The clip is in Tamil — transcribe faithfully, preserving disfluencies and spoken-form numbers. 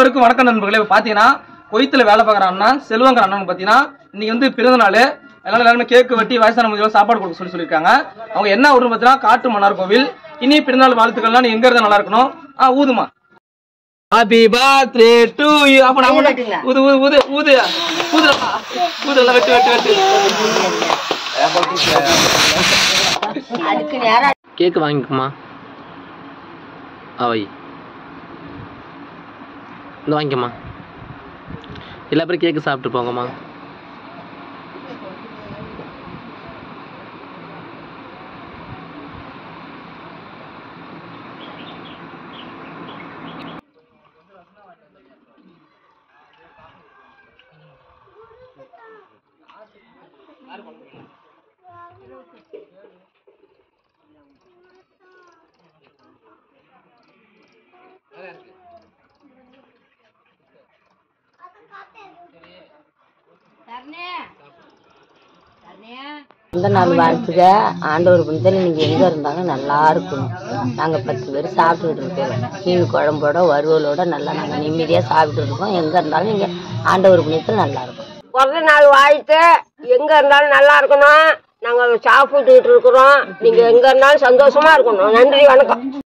அனைவருக்கும் வணக்கம் நண்பர்களே. பாத்தீங்கன்னா கொய்த்துல வேலை பார்க்குற அண்ணா செல்வங்கிற அண்ணன் பாத்தீங்கன்னா இன்னைக்கு வந்து பிறந்த நாள். எல்லாரும் எல்லாருமே கேக்கு வெட்டி வயசான சாப்பாடு கொடுக்க சொல்லி சொல்லியிருக்காங்க. அவங்க என்ன ஊருன்னு பார்த்தீங்கன்னா காட்டு மன்னார் கோவில். இனி பிறந்தநாள் வாழ்த்துக்கள்லாம் நீ எங்க இருந்தா நல்லா இருக்கணும். ஆ ஊதுமா. Happy birthday to you. அப்ப நாம ஊது ஊது ஊது ஊது ஊது ஊது வெட்டு வெட்டு வெட்டு. கேக்கு வாங்கிக்குமா? அவை இந்த வாங்கிக்கம்மா. எல்லா பேரும் கேக்கு சாப்பிட்டு போங்கம்மா. இந்த நாள் வாழ்த்துக்க ஆண்டவர் புனிதல் நீங்க எங்க இருந்தாலும் நல்லா இருக்கணும். நாங்க பத்து பேர் சாப்பிட்டுட்டு இருக்கோம். மீன் குழம்போட வறுவலோட நல்லா நாங்க நிம்மதியா சாப்பிட்டு இருக்கோம். எங்க இருந்தாலும் நீங்க ஆண்டவர் புனிதல் நல்லா இருக்கும். பிறந்த நாள் வாழ்த்து எங்க இருந்தாலும் நல்லா இருக்கணும். நாங்க சாப்பிட்டுட்டு இருக்கிறோம். நீங்க எங்க இருந்தாலும் சந்தோஷமா இருக்கணும். நன்றி, வணக்கம்.